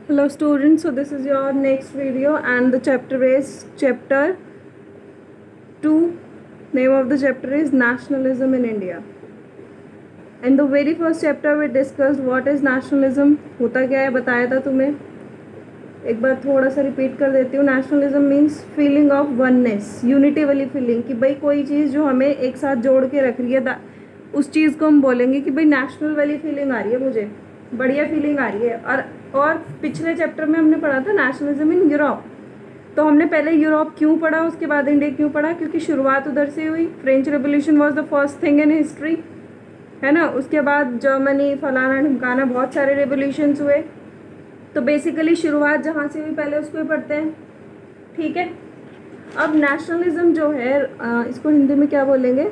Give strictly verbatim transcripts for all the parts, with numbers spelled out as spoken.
Hello students, so this is your next video and the chapter is chapter two. Name of the chapter is Nationalism in India. In the very first chapter we discussed what is nationalism, होता क्या है बताया था तुम्हें. एक बार थोड़ा सा repeat कर देती हूँ. Nationalism means feeling of oneness, unity वाली फीलिंग कि भाई कोई चीज़ जो हमें एक साथ जोड़ के रख रही है उस चीज़ को हम बोलेंगे कि भाई नेशनल वाली फीलिंग आ रही है, मुझे बढ़िया फीलिंग आ रही है. और और पिछले चैप्टर में हमने पढ़ा था नेशनलिज्म इन यूरोप. तो हमने पहले यूरोप क्यों पढ़ा, उसके बाद इंडिया क्यों पढ़ा, क्योंकि शुरुआत उधर से हुई. French revolution was the first thing in history, है ना. उसके बाद जर्मनी, फलाना ढमकाना, बहुत सारे रेवोल्यूशंस हुए. तो बेसिकली शुरुआत जहाँ से हुई पहले उसको ही पढ़ते हैं, ठीक है. अब नेशनलिज्म जो है इसको हिंदी में क्या बोलेंगे,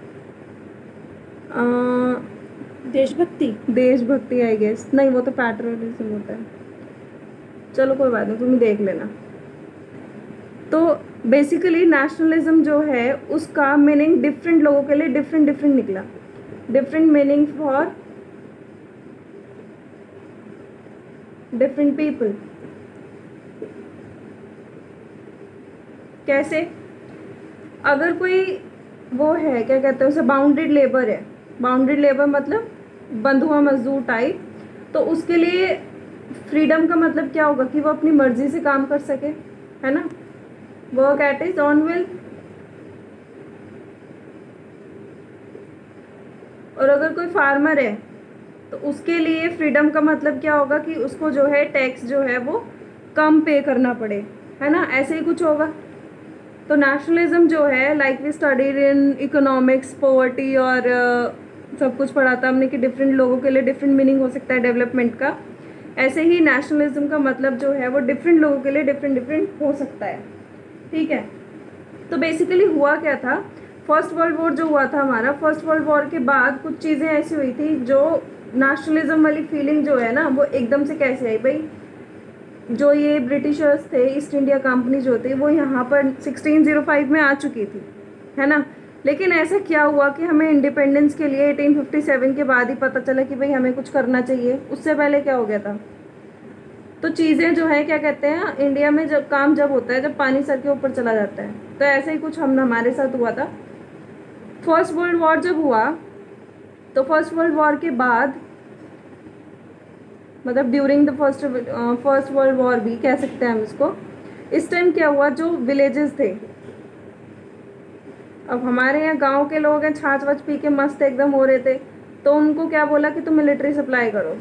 देशभक्ति. देशभक्ति आई गेस. नहीं, वो तो पैट्रियटिज्म होता है. चलो कोई बात नहीं, तुम देख लेना. तो बेसिकली नेशनलिज्म जो है उसका मीनिंग डिफरेंट लोगों के लिए डिफरेंट डिफरेंट निकला. Different meaning for different people. कैसे, अगर कोई वो है क्या कहते हैं उसे, बाउंडेड लेबर है. बाउंडेड लेबर मतलब बंधुआ मजदूर टाइप. तो उसके लिए फ्रीडम का मतलब क्या होगा कि वो अपनी मर्जी से काम कर सके, है ना. Work at is on will. और अगर कोई फार्मर है तो उसके लिए फ्रीडम का मतलब क्या होगा कि उसको जो है टैक्स जो है वो कम पे करना पड़े, है ना. ऐसे ही कुछ होगा. तो नेशनलिज्म जो है like we studied in economics, poverty और uh, सब कुछ पढ़ा था हमने कि डिफरेंट लोगों के लिए डिफरेंट मीनिंग हो सकता है डेवलपमेंट का. ऐसे ही नेशनलिज्म का मतलब जो है वो डिफरेंट लोगों के लिए डिफरेंट डिफरेंट हो सकता है, ठीक है. तो बेसिकली हुआ क्या था, फर्स्ट वर्ल्ड वॉर जो हुआ था हमारा, फर्स्ट वर्ल्ड वॉर के बाद कुछ चीज़ें ऐसी हुई थी जो नेशनलिज्म वाली फीलिंग जो है ना वो एकदम से कैसे आई. भाई जो ये ब्रिटिशर्स थे, ईस्ट इंडिया कंपनी जो थी वो यहाँ पर सिक्सटीन ओ फाइव में आ चुकी थी, है ना. लेकिन ऐसा क्या हुआ कि हमें इंडिपेंडेंस के लिए एटीन फिफ्टी सेवन के बाद ही पता चला कि भाई हमें कुछ करना चाहिए. उससे पहले क्या हो गया था. तो चीज़ें जो है क्या कहते हैं इंडिया में जब काम जब होता है जब पानी सर के ऊपर चला जाता है. तो ऐसे ही कुछ हम हमारे साथ हुआ था. फर्स्ट वर्ल्ड वॉर जब हुआ तो फर्स्ट वर्ल्ड वॉर के बाद मतलब during the first first world war भी कह सकते हैं हम इसको. इस टाइम क्या हुआ, जो विलेजेस थे, अब हमारे यहाँ गांव के लोग हैं छाछ वाछ पी के मस्त एकदम हो रहे थे, तो उनको क्या बोला कि तुम मिलिट्री सप्लाई करो,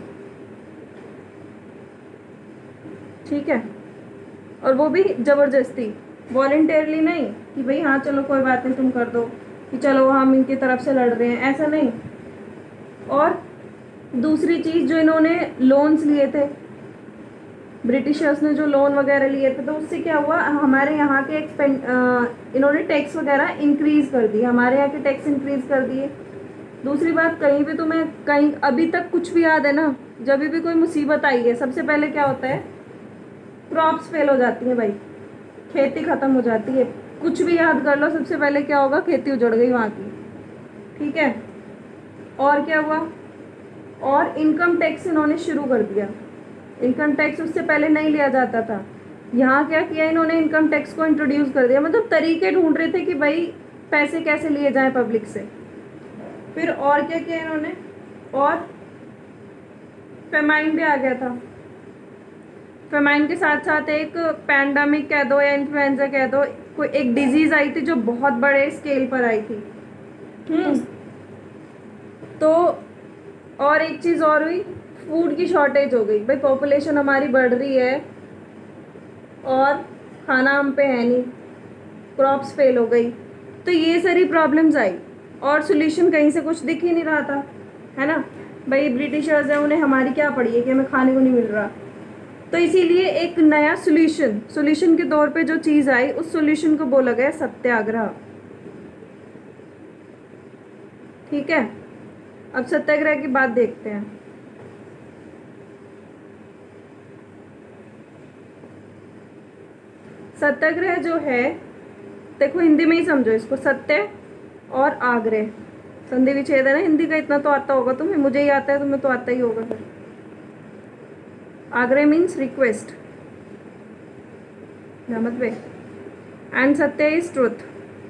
ठीक है. और वो भी ज़बरदस्ती, वॉलंटियरली नहीं कि भाई हाँ चलो कोई बात नहीं तुम कर दो, कि चलो हम इनकी तरफ से लड़ रहे हैं, ऐसा नहीं. और दूसरी चीज़ जो इन्होंने लोन्स लिए थे, ब्रिटिशर्स ने जो लोन वगैरह लिए थे, तो उससे क्या हुआ हमारे यहाँ के एक्सपेंड इन्होंने टैक्स वगैरह इंक्रीज़ कर दिए, हमारे यहाँ के टैक्स इंक्रीज़ कर दिए. दूसरी बात, कहीं भी तुम्हें कहीं अभी तक कुछ भी याद है ना, जब भी कोई मुसीबत आई है सबसे पहले क्या होता है, क्रॉप्स फेल हो जाती हैं भाई, खेती ख़त्म हो जाती है. कुछ भी याद कर लो, सबसे पहले क्या होगा, खेती उजड़ गई वहाँ की, ठीक है. और क्या हुआ, और इनकम टैक्स इन्होंने शुरू कर दिया. इनकम टैक्स उससे पहले नहीं लिया जाता था. यहाँ क्या किया इन्होंने, इनकम टैक्स को इंट्रोड्यूस कर दिया. मतलब तरीके ढूंढ रहे थे कि भाई पैसे कैसे लिए जाएं पब्लिक से. फिर और क्या किया इन्होंने, और फेमाइन भी आ गया था. फेमाइन के साथ साथ एक पैंडेमिक कह दो या इन्फ्लुएंजा कह दो, कोई एक डिजीज़ आई थी जो बहुत बड़े स्केल पर आई थी. हम्म तो और एक चीज़ और हुई, फूड की शॉर्टेज हो गई. भाई पॉपुलेशन हमारी बढ़ रही है और खाना हम पे है नहीं, क्रॉप्स फेल हो गई, तो ये सारी प्रॉब्लम्स आई और सोल्यूशन कहीं से कुछ दिख ही नहीं रहा था, है ना. भाई ब्रिटिशर्स हैं, उन्हें हमारी क्या पड़ी है कि हमें खाने को नहीं मिल रहा. तो इसीलिए एक नया सोल्यूशन सोल्यूशन के तौर पे जो चीज़ आई, उस सोल्यूशन को बोला गया सत्याग्रह, ठीक है. अब सत्याग्रह की बात देखते हैं. सत्याग्रह जो है, देखो हिंदी में ही समझो इसको, सत्य और आग्रह संधि विच्छेद है ना, हिंदी का इतना तो आता होगा तुम्हें, मुझे ही आता है, तुम्हें तो आता ही होगा. फिर आग्रे मीन्स रिक्वेस्ट, रहमत पे, एंड सत्य इज ट्रुथ।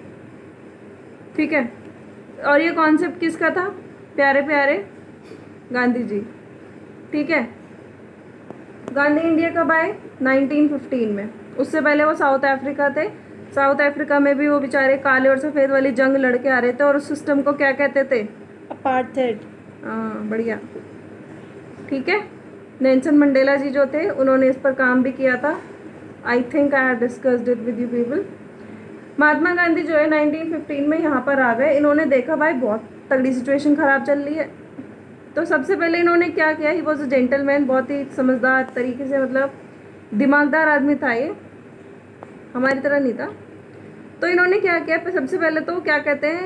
ठीक है, और ये कॉन्सेप्ट किसका था? प्यारे प्यारे गांधी जी। ठीक है, गांधी इंडिया कब आए? नाइनटीन फिफ्टीन में। उससे पहले वो साउथ अफ्रीका थे। साउथ अफ्रीका में भी वो बेचारे काले और सफ़ेद वाली जंग लड़के आ रहे थे, और उस सिस्टम को क्या कहते थे? अपार्थाइड। हाँ, बढ़िया। ठीक है, नेल्सन मंडेला जी जो थे उन्होंने इस पर काम भी किया था। I think I have discussed it with you people. Mahatma Gandhi जो है नाइनटीन फिफ्टीन में यहाँ पर आ गए। इन्होंने देखा भाई बहुत तगड़ी सिचुएशन ख़राब चल रही है, तो सबसे पहले इन्होंने क्या किया? ही वॉज अ जेंटलमैन, बहुत ही समझदार तरीके से, मतलब दिमागदार आदमी था ये, हमारी तरह नहीं था। तो इन्होंने क्या किया? सबसे पहले तो क्या कहते हैं,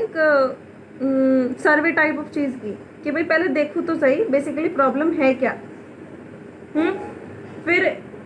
एक सर्वे टाइप ऑफ चीज़ की कि भाई पहले देखो तो सही बेसिकली प्रॉब्लम है क्या। हम्म फिर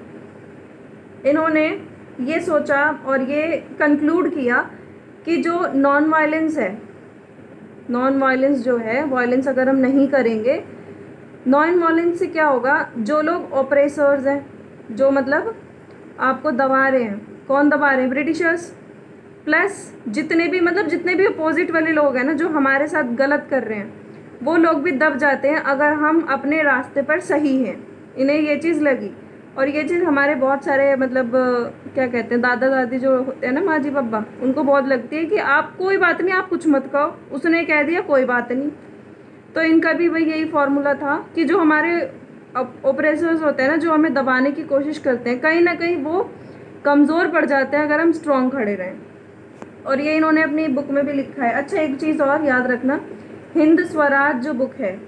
इन्होंने ये सोचा और ये कंक्लूड किया कि जो नॉन वायलेंस है, नॉन वायलेंस जो है, वायलेंस अगर हम नहीं करेंगे, नॉन वायलेंस से क्या होगा? जो लोग ऑपरेसर्स हैं, जो मतलब आपको दबा रहे हैं, कौन दबा रहे हैं? ब्रिटिशर्स, प्लस जितने भी मतलब जितने भी अपोजिट वाले लोग हैं ना, जो हमारे साथ गलत कर रहे हैं, वो लोग भी दब जाते हैं अगर हम अपने रास्ते पर सही हैं। इन्हें ये चीज़ लगी, और ये चीज़ हमारे बहुत सारे मतलब क्या कहते हैं, दादा दादी जो होते हैं ना, माँ जी पापा, उनको बहुत लगती है कि आप कोई बात नहीं, आप कुछ मत कहो, उसने कह दिया कोई बात नहीं। तो इनका भी वही यही फॉर्मूला था कि जो हमारे ऑपरेसर्स होते हैं ना, जो हमें दबाने की कोशिश करते हैं, कहीं ना कहीं वो कमज़ोर पड़ जाते हैं अगर हम स्ट्रॉन्ग खड़े रहें। और ये इन्होंने अपनी बुक में भी लिखा है। अच्छा, एक चीज़ और याद रखना, हिंद स्वराज जो बुक है,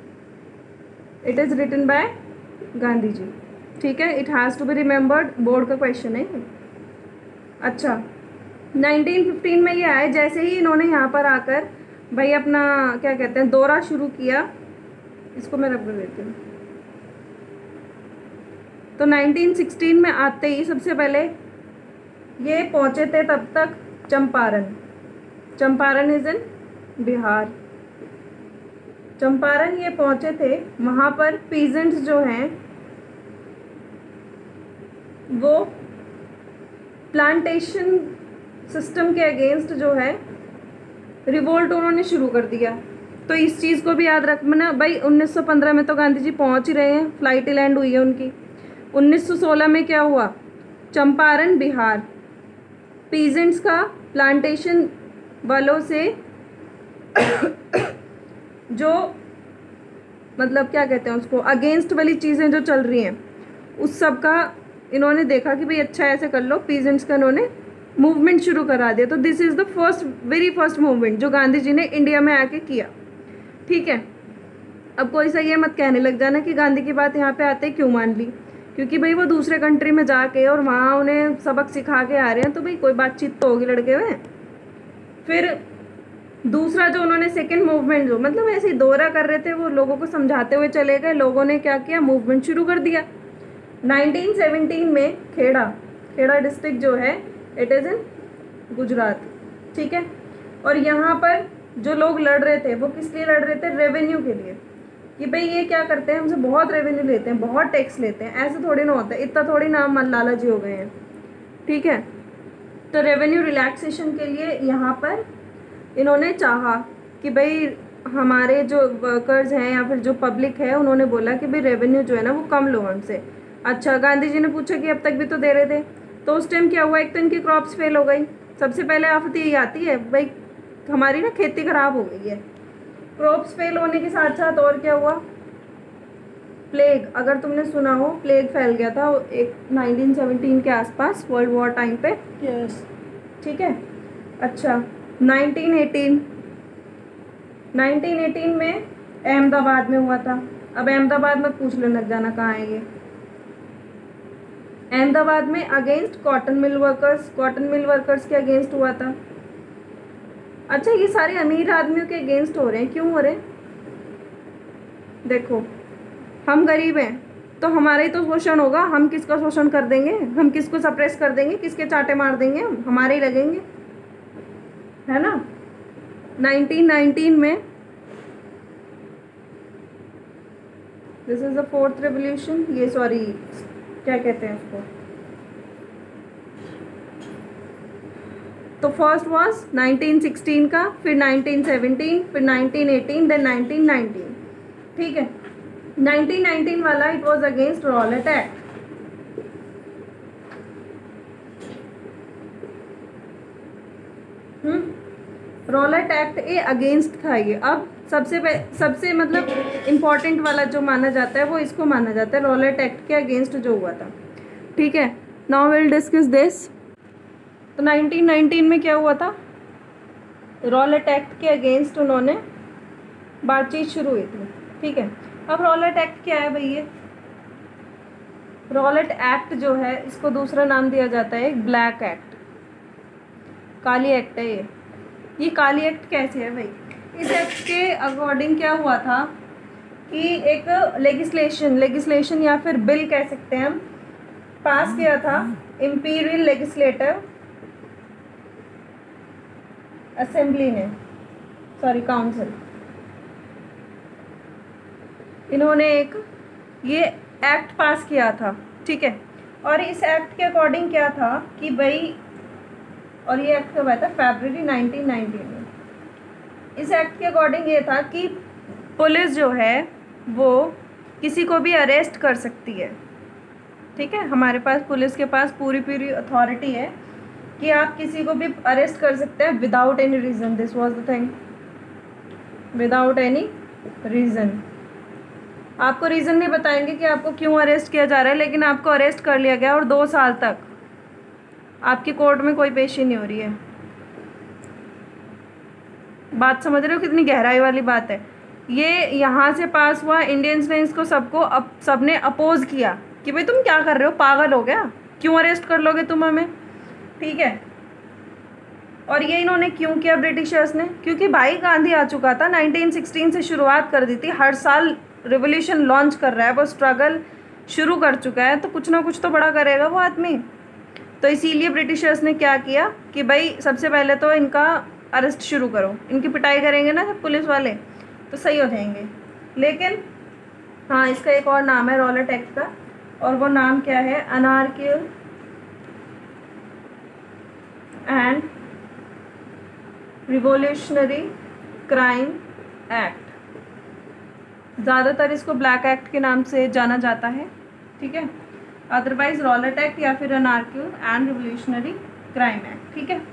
it is written by Gandhi ji. ठीक है, it has to be remembered, board का क्वेश्चन है। अच्छा, नाइनटीन फिफ्टीन में ये आए। जैसे ही इन्होंने यहाँ पर आकर भाई अपना क्या कहते हैं दौरा शुरू किया, इसको मैं रख देती हूँ। तो नाइनटीन सिक्सटीन में आते ही सबसे पहले ये पहुँचे थे तब तक चंपारण। Champaran is in Bihar. चंपारण ये पहुँचे थे, वहाँ पर पीजेंट्स जो हैं वो प्लांटेशन सिस्टम के अगेंस्ट जो है रिवोल्ट उन्होंने शुरू कर दिया। तो इस चीज़ को भी याद रखना भाई, उन्नीस सौ पंद्रह में तो गांधी जी पहुंच ही रहे हैं, फ्लाइट ही लैंड हुई है उनकी। उन्नीस सौ सोलह में क्या हुआ? चंपारण बिहार, पीजेंट्स का प्लांटेशन वालों से जो मतलब क्या कहते हैं उसको, अगेंस्ट वाली चीज़ें जो चल रही हैं, उस सब का इन्होंने देखा कि भाई अच्छा ऐसे कर लो, पीजेंट्स का इन्होंने मूवमेंट शुरू करा दिया। तो this is the first very first movement जो गांधी जी ने इंडिया में आके किया। ठीक है, अब कोई सा ये मत कहने लग जाना कि गांधी की बात यहाँ पे आते क्यों मान ली, क्योंकि भाई वो दूसरे कंट्री में जाके और वहाँ उन्हें सबक सिखा के आ रहे हैं, तो भाई कोई बातचीत तो होगी लड़के में। फिर दूसरा जो उन्होंने सेकेंड मूवमेंट, जो मतलब ऐसे ही दौरा कर रहे थे, वो लोगों को समझाते हुए चले गए, लोगों ने क्या किया, मूवमेंट शुरू कर दिया। नाइनटीन सेवनटीन में खेड़ा, खेड़ा डिस्ट्रिक्ट जो है इट इज़ इन गुजरात। ठीक है, और यहाँ पर जो लोग लड़ रहे थे वो किस लिए लड़ रहे थे? रेवेन्यू के लिए, कि भाई ये क्या करते हैं, हमसे बहुत रेवेन्यू लेते हैं, बहुत टैक्स लेते हैं। ऐसे थोड़ी ना होता है, इतना थोड़ी ना हम लालची हो गए हैं। ठीक है, तो रेवेन्यू रिलैक्सेशन के लिए यहाँ पर इन्होंने चाहा कि भाई हमारे जो वर्कर्स हैं या फिर जो पब्लिक है, उन्होंने बोला कि भाई रेवेन्यू जो है ना वो कम लो हमसे। अच्छा, गांधी जी ने पूछा कि अब तक भी तो दे रहे थे, तो उस टाइम क्या हुआ, एक तो इनकी क्रॉप्स फेल हो गई। सबसे पहले आफत यही आती है भाई, हमारी ना खेती खराब हो गई है। क्रॉप्स फेल होने के साथ साथ और क्या हुआ, प्लेग, अगर तुमने सुना हो, प्लेग फैल गया था एक नाइनटीन सेवनटीन के आसपास, वर्ल्ड वॉर टाइम पे। यस। ठीक है, अच्छा नाइनटीन एटीन नाइनटीन एटीन में अहमदाबाद में हुआ था। अब अहमदाबाद मत पूछ लेने लग जाना कहाँ है ये। अहमदाबाद में against cotton mill workers, cotton mill workers के अगेंस्ट हुआ था। अच्छा, ये सारे अमीर आदमियों के अगेंस्ट हो रहे हैं, क्यों हो रहे हैं? देखो, हम गरीब हैं तो हमारा ही तो शोषण होगा, हम किसका शोषण कर देंगे, हम किसको सप्रेस कर देंगे, किसके चाटे मार देंगे, हम हमारे ही लगेंगे, है ना। नाइनटीन नाइनटीन में this is the fourth revolution, ये सॉरी क्या कहते हैं उसको, तो फर्स्ट वाज नाइनटीन सिक्सटीन का, फिर नाइनटीन सेवनटीन, फिर nineteen eighteen, then nineteen nineteen. ठीक है, नाइनटीन नाइनटीन वाला it was against Rowlatt act. Hmm Rowlatt act a against था ये। अब सबसे सबसे मतलब इम्पॉर्टेंट वाला जो माना जाता है वो इसको माना जाता है, रॉलेट एक्ट के अगेंस्ट जो हुआ था। ठीक है, नाउ विल डिस्कस दिस। तो नाइनटीन नाइनटीन में क्या हुआ था, रॉलेट एक्ट के अगेंस्ट उन्होंने बातचीत शुरू हुई थी। ठीक है, अब रॉलेट एक्ट क्या है भाई, ये रॉलेट एक्ट जो है इसको दूसरा नाम दिया जाता है ब्लैक एक्ट, काली एक्ट है ये। ये काली एक्ट कैसे है भाई, इस एक्ट के अकॉर्डिंग क्या हुआ था कि एक लेगिस्लेशन लेगिस्लेशन या फिर बिल कह सकते हैं हम, पास किया था इम्पीरियल लेजिस्लेटिव असेंबली ने, सॉरी काउंसिल, इन्होंने एक ये एक्ट पास किया था। ठीक है, और इस एक्ट के अकॉर्डिंग क्या था कि भाई, और ये एक्ट कब आया था, फरवरी नाइनटीन नाइनटीन में। इस एक्ट के अकॉर्डिंग ये था कि पुलिस जो है वो किसी को भी अरेस्ट कर सकती है। ठीक है, हमारे पास पुलिस के पास पूरी पूरी अथॉरिटी है कि आप किसी को भी अरेस्ट कर सकते हैं without any reason. This was the thing, without any reason. आपको रीज़न नहीं बताएंगे कि आपको क्यों अरेस्ट किया जा रहा है, लेकिन आपको अरेस्ट कर लिया गया और दो साल तक आपकी कोर्ट में कोई पेशी नहीं हो रही है। बात समझ रहे हो, कितनी गहराई वाली बात है ये। यहाँ से पास हुआ, इंडियंस ने इसको सबको अप, सबने अपोज किया कि भाई तुम क्या कर रहे हो, पागल हो गया, क्यों अरेस्ट कर लोगे तुम हमें। ठीक है, और ये इन्होंने क्यों किया ब्रिटिशर्स ने, क्योंकि भाई गांधी आ चुका था, नाइनटीन सिक्सटीन से शुरुआत कर दी थी, हर साल रिवोल्यूशन लॉन्च कर रहा है, वो स्ट्रगल शुरू कर चुका है, तो कुछ ना कुछ तो बड़ा करेगा वो आदमी। तो इसीलिए ब्रिटिशर्स ने क्या किया कि भाई सबसे पहले तो इनका अरेस्ट शुरू करो, इनकी पिटाई करेंगे ना पुलिस वाले तो सही हो जाएंगे। लेकिन हाँ, इसका एक और नाम है रॉलेट एक्ट का, और वो नाम क्या है, anarchical and revolutionary crime act. ज़्यादातर इसको ब्लैक एक्ट के नाम से जाना जाता है। ठीक है, अदरवाइज रॉलेट एक्ट या फिर anarchical and revolutionary crime act. ठीक है,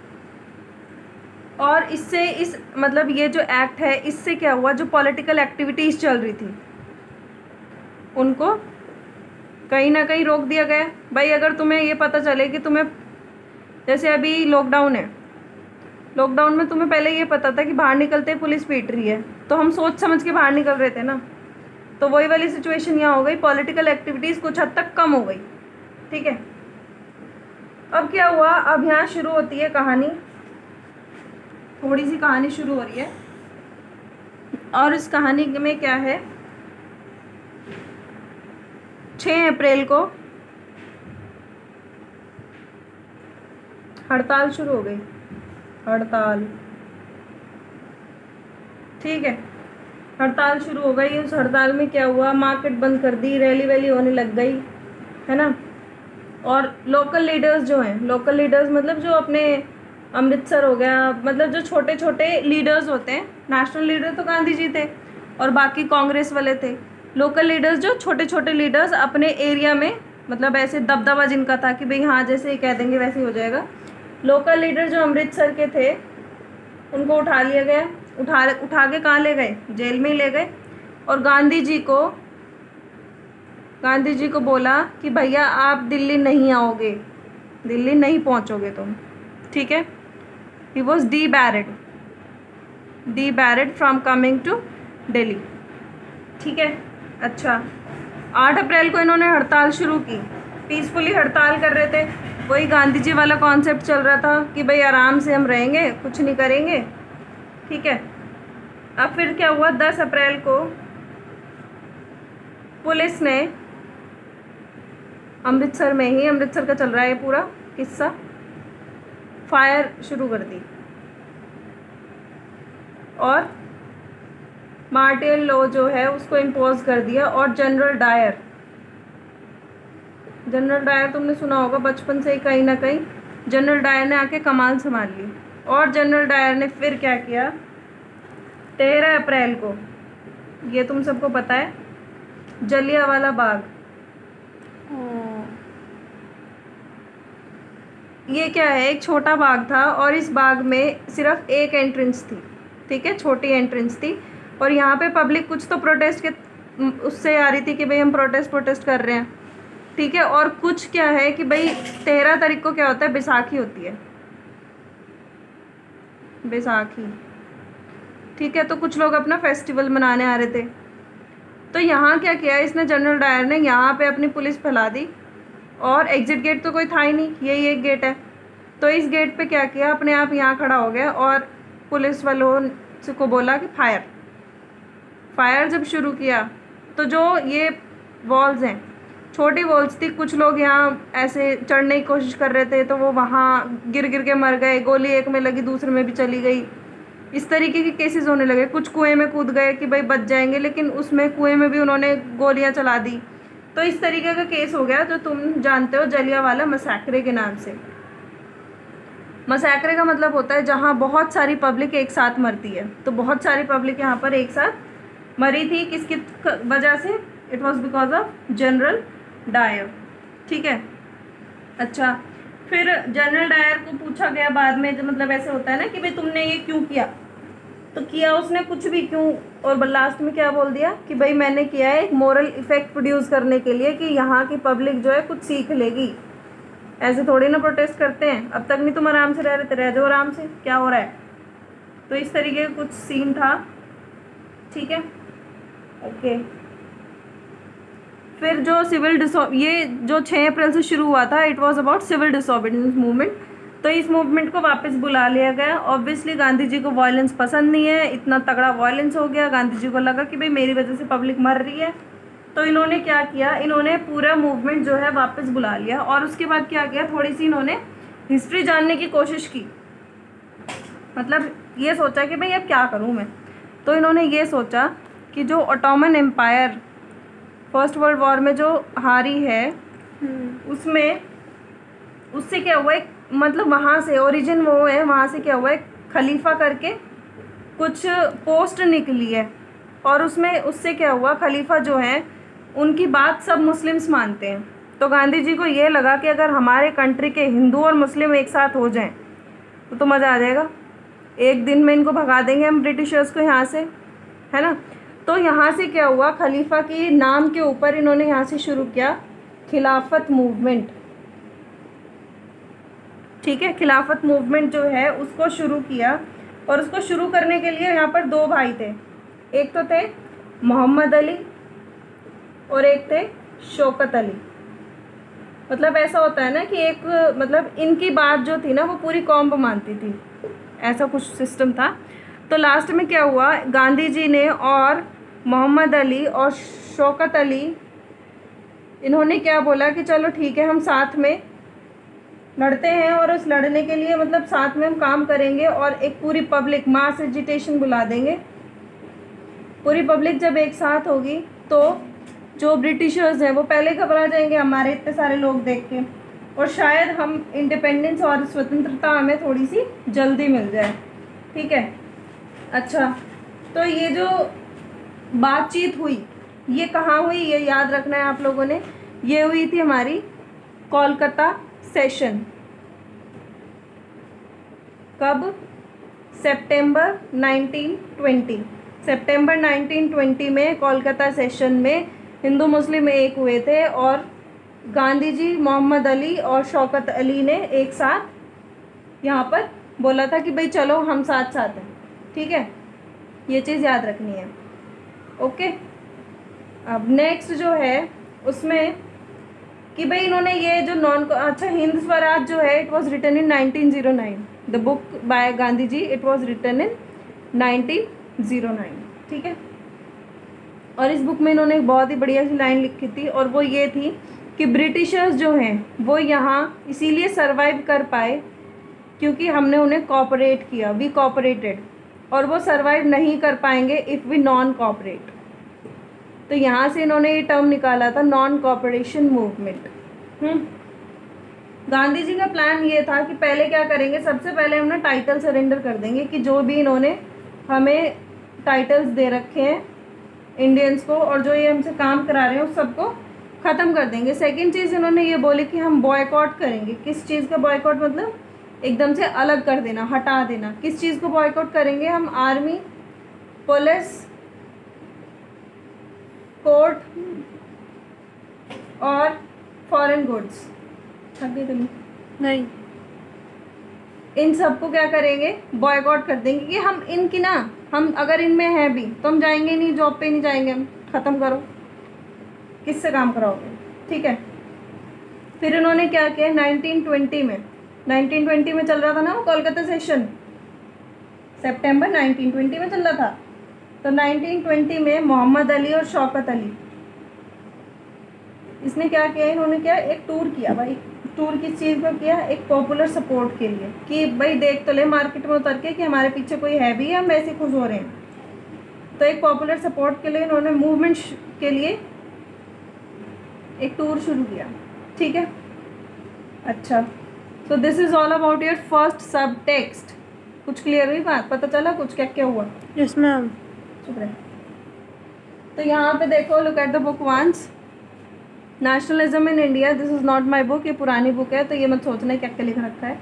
और इससे इस मतलब ये जो एक्ट है इससे क्या हुआ, जो पॉलिटिकल एक्टिविटीज़ चल रही थी उनको कहीं ना कहीं रोक दिया गया। भाई अगर तुम्हें ये पता चले कि तुम्हें, जैसे अभी लॉकडाउन है, लॉकडाउन में तुम्हें पहले ये पता था कि बाहर निकलते ही पुलिस पीट रही है, तो हम सोच समझ के बाहर निकल रहे थे ना, तो वही वाली सिचुएशन यहाँ हो गई, पॉलिटिकल एक्टिविटीज़ कुछ हद तक कम हो गई। ठीक है, अब क्या हुआ, अब यहाँ शुरू होती है कहानी, थोड़ी सी कहानी शुरू हो रही है, और इस कहानी में क्या है, छः अप्रैल को हड़ताल शुरू हो गई, हड़ताल। ठीक है, हड़ताल शुरू हो गई। उस हड़ताल में क्या हुआ, मार्केट बंद कर दी, रैली वैली होने लग गई, है ना। और लोकल लीडर्स जो हैं, लोकल लीडर्स मतलब जो अपने अमृतसर हो गया, मतलब जो छोटे छोटे लीडर्स होते हैं, नेशनल लीडर तो गांधी जी थे और बाकी कांग्रेस वाले थे, लोकल लीडर्स जो छोटे छोटे लीडर्स अपने एरिया में, मतलब ऐसे दबदबा जिनका था कि भाई हाँ जैसे ही कह देंगे वैसे ही हो जाएगा, लोकल लीडर जो अमृतसर के थे उनको उठा लिया गया। उठा उठा के कहाँ ले गए, जेल में ही ले गए, और गांधी जी को गांधी जी को बोला कि भैया आप दिल्ली नहीं आओगे, दिल्ली नहीं पहुँचोगे तुम। ठीक है, he was debarred debarred from coming to Delhi. ठीक है, अच्छा, आठ अप्रैल को इन्होंने हड़ताल शुरू की, पीसफुली हड़ताल कर रहे थे, वही गांधी जी वाला कॉन्सेप्ट चल रहा था कि भाई आराम से हम रहेंगे, कुछ नहीं करेंगे। ठीक है, अब फिर क्या हुआ, दस अप्रैल को पुलिस ने अमृतसर में ही, अमृतसर का चल रहा है पूरा किस्सा, फायर शुरू कर दी और मार्टियल लॉ जो है उसको इम्पोज कर दिया। और जनरल डायर, जनरल डायर तुमने सुना होगा बचपन से ही कहीं ना कहीं। जनरल डायर ने आके कमान संभाल ली। और जनरल डायर ने फिर क्या किया, तेरह अप्रैल को, ये तुम सबको पता है, जलियांवाला बाग। ये क्या है, एक छोटा बाग था और इस बाग में सिर्फ एक एंट्रेंस थी, ठीक है, छोटी एंट्रेंस थी। और यहाँ पे पब्लिक कुछ तो प्रोटेस्ट के उससे आ रही थी कि भाई हम प्रोटेस्ट प्रोटेस्ट कर रहे हैं, ठीक है। और कुछ क्या है कि भाई तेरह तारीख को क्या होता है, बैसाखी होती है, बैसाखी, ठीक है। तो कुछ लोग अपना फेस्टिवल मनाने आ रहे थे। तो यहाँ क्या किया इसने, जनरल डायर ने यहाँ पे अपनी पुलिस फैला दी। और एग्जिट गेट तो कोई था ही नहीं, यही एक गेट है। तो इस गेट पे क्या किया, अपने आप यहाँ खड़ा हो गया और पुलिस वालों से को बोला कि फायर। फायर जब शुरू किया तो जो ये वॉल्स हैं, छोटी वॉल्स थी, कुछ लोग यहाँ ऐसे चढ़ने की कोशिश कर रहे थे तो वो वहाँ गिर गिर के मर गए। गोली एक में लगी, दूसरे में भी चली गई। इस तरीके के केसेस होने लगे। कुछ कुएं में कूद गए कि भाई बच जाएंगे, लेकिन उसमें कुएं में भी उन्होंने गोलियां चला दी। तो इस तरीके का केस हो गया जो तुम जानते हो जलियांवाला मसैक्रे के नाम से। मसैक्रे का मतलब होता है जहाँ बहुत सारी पब्लिक एक साथ मरती है। तो बहुत सारी पब्लिक यहाँ पर एक साथ मरी थी, किसकी वजह से, it was because of General Dyer, ठीक है। अच्छा, फिर जनरल डायर को पूछा गया बाद में, जो मतलब ऐसे होता है ना कि भाई तुमने ये क्यों किया, तो किया उसने कुछ भी क्यों, और लास्ट में क्या बोल दिया कि भाई मैंने किया है एक मोरल इफेक्ट प्रोड्यूस करने के लिए कि यहाँ की पब्लिक जो है कुछ सीख लेगी। ऐसे थोड़ी ना प्रोटेस्ट करते हैं, अब तक नहीं तुम आराम से रह रहे थे, रह जाओ आराम से, क्या हो रहा है। तो इस तरीके का कुछ सीन था, ठीक है, ओके। फिर जो सिविल डिसो ये जो छः अप्रैल से शुरू हुआ था, it was about civil disobedience movement. तो इस मूवमेंट को वापस बुला लिया गया। ऑब्वियसली गांधी जी को वायलेंस पसंद नहीं है, इतना तगड़ा वायलेंस हो गया, गांधी जी को लगा कि भाई मेरी वजह से पब्लिक मर रही है। तो इन्होंने क्या किया, इन्होंने पूरा मूवमेंट जो है वापस बुला लिया। और उसके बाद क्या किया, थोड़ी सी इन्होंने हिस्ट्री जानने की कोशिश की। मतलब ये सोचा कि भाई अब क्या करूँ मैं। तो इन्होंने ये सोचा कि जो Ottoman empire first world war में जो हारी है, उसमें उससे क्या हुआ, एक मतलब वहाँ से ओरिजिन वो है, वहाँ से क्या हुआ है, खलीफा करके कुछ पोस्ट निकली है। और उसमें उससे क्या हुआ, खलीफा जो है उनकी बात सब मुस्लिम्स मानते हैं। तो गांधी जी को ये लगा कि अगर हमारे कंट्री के हिंदू और मुस्लिम एक साथ हो जाएं तो तो मज़ा आ जाएगा, एक दिन में इनको भगा देंगे हम ब्रिटिशर्स को यहाँ से, है ना। तो यहाँ से क्या हुआ, खलीफा के नाम के ऊपर इन्होंने यहाँ से शुरू किया खिलाफत मूवमेंट, ठीक है। खिलाफत मूवमेंट जो है उसको शुरू किया। और उसको शुरू करने के लिए यहाँ पर दो भाई थे, एक तो थे मोहम्मद अली और एक थे शौकत अली। मतलब ऐसा होता है ना कि एक मतलब इनकी बात जो थी ना वो पूरी कौम मानती थी, ऐसा कुछ सिस्टम था। तो लास्ट में क्या हुआ, गांधी जी ने और मोहम्मद अली और शौकत अली, इन्होंने क्या बोला कि चलो ठीक है हम साथ में लड़ते हैं और उस लड़ने के लिए मतलब साथ में हम काम करेंगे और एक पूरी पब्लिक मास एजिटेशन बुला देंगे। पूरी पब्लिक जब एक साथ होगी तो जो ब्रिटिशर्स हैं वो पहले घबरा जाएंगे हमारे इतने सारे लोग देख के, और शायद हम इंडिपेंडेंस और स्वतंत्रता हमें थोड़ी सी जल्दी मिल जाए, ठीक है। अच्छा, तो ये जो बातचीत हुई ये कहाँ हुई, ये याद रखना है आप लोगों ने। ये हुई थी हमारी कोलकाता सेशन। कब, सितंबर नाइनटीन ट्वेंटी, सितंबर नाइनटीन ट्वेंटी में कोलकाता सेशन में हिंदू मुस्लिम एक हुए थे और गांधी जी, मोहम्मद अली और शौकत अली ने एक साथ यहाँ पर बोला था कि भाई चलो हम साथ साथ हैं, ठीक है। ये चीज़ याद रखनी है, ओके। अब नेक्स्ट जो है उसमें कि भाई इन्होंने ये जो नॉन अच्छा हिंद स्वराज जो है it was written in nineteen zero nine, the book by Gandhi ji, it was written in nineteen zero nine, ठीक है। और इस बुक में इन्होंने एक बहुत ही बढ़िया सी लाइन लिखी थी और वो ये थी कि ब्रिटिशर्स जो हैं वो यहाँ इसीलिए सरवाइव कर पाए क्योंकि हमने उन्हें कोऑपरेट किया, वी कोऑपरेटेड, और वो सर्वाइव नहीं कर पाएंगे इफ़ वी नॉन कॉपरेट। तो यहाँ से इन्होंने ये टर्म निकाला था non cooperation movement. Gandhi ji का प्लान ये था कि पहले क्या करेंगे, सबसे पहले हम ना टाइटल सरेंडर कर देंगे कि जो भी इन्होंने हमें टाइटल्स दे रखे हैं इंडियंस को और जो ये हमसे काम करा रहे हैं उस सबको ख़त्म कर देंगे। सेकंड चीज़ इन्होंने ये बोली कि हम बॉयकॉट करेंगे। किस चीज़ का बॉयकॉट, मतलब एकदम से अलग कर देना, हटा देना। किस चीज़ को बॉयकॉट करेंगे हम? आर्मी, पुलिस, कोर्ट और फॉरेन गुड्स। थक गई तुम? नहीं। इन सबको क्या करेंगे? बॉयकॉट कर देंगे कि हम इनकी ना, हम अगर इनमें हैं भी तो हम जाएंगे नहीं, जॉब पे नहीं जाएंगे हम। ख़त्म करो, किससे काम कराओगे? ठीक है। फिर इन्होंने क्या किया नाइनटीन ट्वेंटी में, नाइनटीन ट्वेंटी में चल रहा था ना वो कोलकाता सेशन, सितंबर नाइनटीन ट्वेंटी में चल रहा था। तो नाइनटीन ट्वेंटी में मोहम्मद अली और शौकत अली, इसने क्या किया, इन्होंने क्या एक टूर किया भाई। टूर किस चीज़ का किया? एक पॉपुलर सपोर्ट के लिए कि भाई देख तो ले मार्केट में उतर के कि हमारे पीछे कोई है भी, हम वैसे खुश हो रहे हैं। तो एक पॉपुलर सपोर्ट के लिए इन्होंने मूवमेंट के लिए एक टूर शुरू किया। ठीक है, अच्छा। So this is all about your first sub text. कुछ क्लियर हुई बात? पता चला कुछ क्या क्या हुआ? Yes ma'am. चुप रहे। तो यहाँ पे देखो, look at the book once. Nationalism in India, this is not my book, ये पुरानी बुक है तो ये मत सोचना क्या क्या लिख रखा है।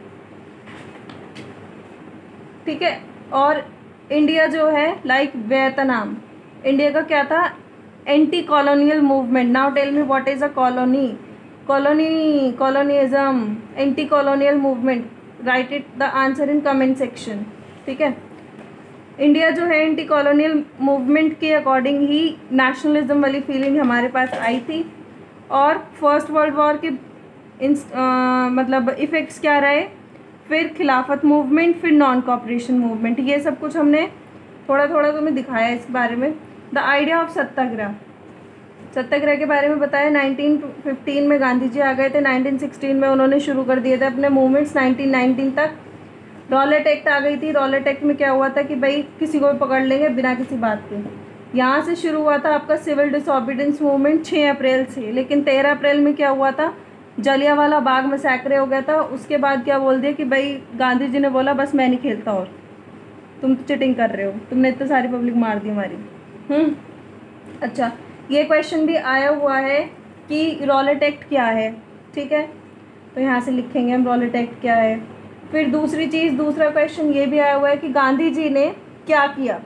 ठीक है। और इंडिया जो है लाइक वियतनाम, इंडिया का क्या था? Anti colonial movement. Now tell me what is a colony? Colony, colonialism, anti colonial movement. Write it the answer in comment section. ठीक है। इंडिया जो है एंटी कॉलोनियल मूवमेंट के अकॉर्डिंग ही नेशनलिज्म वाली फीलिंग हमारे पास आई थी। और फर्स्ट वर्ल्ड वॉर के इन मतलब इफ़ेक्ट्स क्या रहे, फिर खिलाफत मूवमेंट, फिर नॉन कॉपरेशन मूवमेंट, ये सब कुछ हमने थोड़ा थोड़ा तुम्हें दिखाया इस बारे में। The idea of satyagraha, satyagraha के बारे में बताया। नाइनटीन फिफ्टीन में गांधी जी आ गए थे, नाइनटीन सिक्सटीन में उन्होंने शुरू कर दिए थे अपने मूवमेंट्स, नाइनटीन नाइनटीन तक रॉलेट एक्ट आ गई थी। रॉलेट एक्ट में क्या हुआ था कि भाई किसी को भी पकड़ लेंगे बिना किसी बात के। यहाँ से शुरू हुआ था आपका सिविल डिसऑबिडेंस मूवमेंट छः अप्रैल से, लेकिन तेरह अप्रैल में क्या हुआ था? जलियांवाला बाग मैसेकर हो गया था। उसके बाद क्या बोल दिया कि भाई गांधी जी ने बोला बस मैं नहीं खेलता और तुम तो चिटिंग कर रहे हो, तुमने इतनी सारी पब्लिक मार दी हमारी। हम्म अच्छा, ये क्वेश्चन भी आया हुआ है कि रॉलेट एक्ट क्या है। ठीक है, तो यहाँ से लिखेंगे हम रॉलेट एक्ट क्या है। फिर दूसरी चीज़, दूसरा क्वेश्चन ये भी आया हुआ है कि गांधी जी ने क्या किया,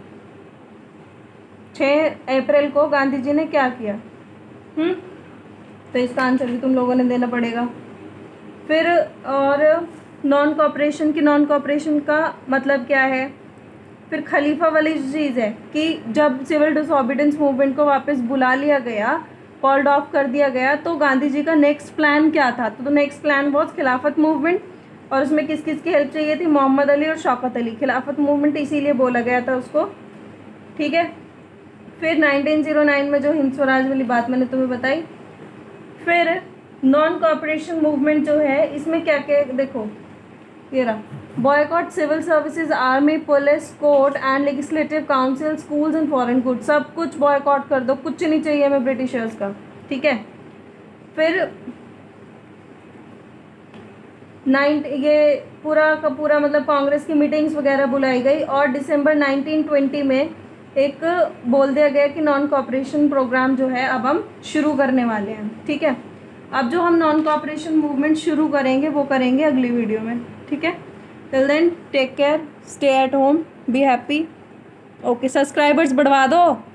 छः अप्रैल को गांधी जी ने क्या किया। हम्म तो इसका आंसर भी तुम लोगों ने देना पड़ेगा। फिर और नॉन कॉपरेशन की, नॉन कॉपरेशन का मतलब क्या है। फिर खलीफा वाली चीज़ है कि जब सिविल डिसऑबिडेंस मूवमेंट को वापस बुला लिया गया, कॉल्ड ऑफ कर दिया गया, तो गांधी जी का नेक्स्ट प्लान क्या था? तो next plan was Khilafat movement. और उसमें किस किस की हेल्प चाहिए थी? मोहम्मद अली और शौकत अली। खिलाफत मूवमेंट इसीलिए बोला गया था उसको। ठीक है। फिर नाइनटीन ज़ीरो नाइन में जो हिंद स्वराज वाली बात मैंने तुम्हें बताई। फिर नॉन कॉपरेशन मूवमेंट जो है इसमें क्या क्या, देखो ये रहा, boycott civil services, army, police, court and legislative council, schools and foreign goods, सब कुछ बॉयकॉट कर दो, कुछ नहीं चाहिए हमें ब्रिटिशर्स का। ठीक है। फिर नाइन ये पूरा का पूरा मतलब कांग्रेस की मीटिंग्स वगैरह बुलाई गई और दिसंबर नाइनटीन ट्वेंटी में एक बोल दिया गया कि नॉन कॉपरेशन प्रोग्राम जो है अब हम शुरू करने वाले हैं। ठीक है। अब जो हम नॉन कॉपरेशन मूवमेंट शुरू करेंगे वो करेंगे अगली वीडियो में। ठीक है। Till then take care, stay at home, be happy. Okay, subscribers बढ़वा दो।